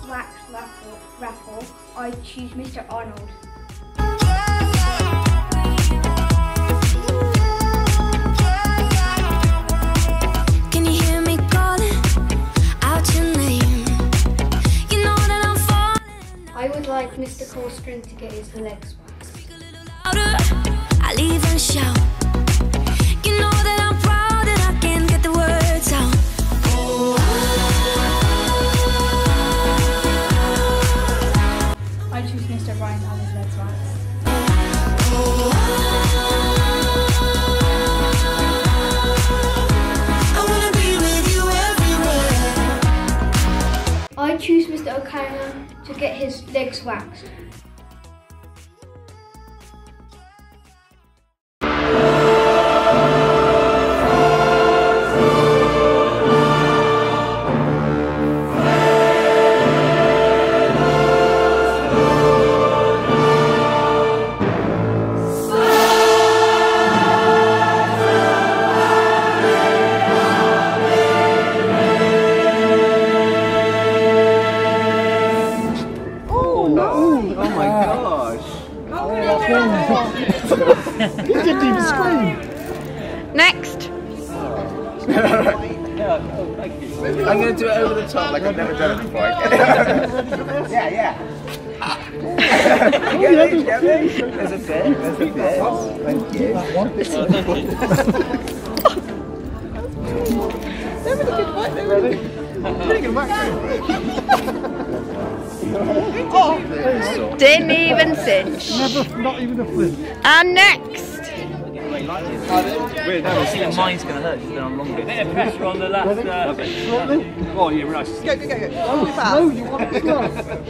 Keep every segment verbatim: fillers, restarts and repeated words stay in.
wax raffle, raffle, I choose Mister Arnold. Can you hear me calling out your name? You know that I'm falling. I would like Mister Colstring to get his legs waxed. Speak a little louder. I'll even shout. You know that I'm proud and I can't get the words out. Oh, I choose Mister Ryan to have his legs waxed. I wanna be with you everywhere. I choose Mister O'Connor to get his legs waxed. He didn't even scream. Next. I'm going to do it over the top like I've never done it before. Yeah, yeah. Get me, get me. There's a bit, there's a bit. Thank you. They're really good work, they're really really good work. Oh, Didn't even cinch. Never, not even a flinch. And next. Weird, no, see that mine's going to hurt because they're on longer. Bit of pressure on the last. Uh, oh, yeah, right. Go, go, go, go. Oh, no, you want to go.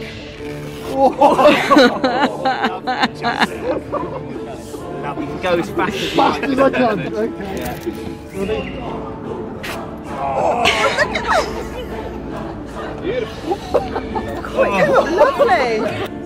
Now we can go as fast as Fast as I can. Okay. Yeah. Ready? Oh. Beautiful. Oh, lovely.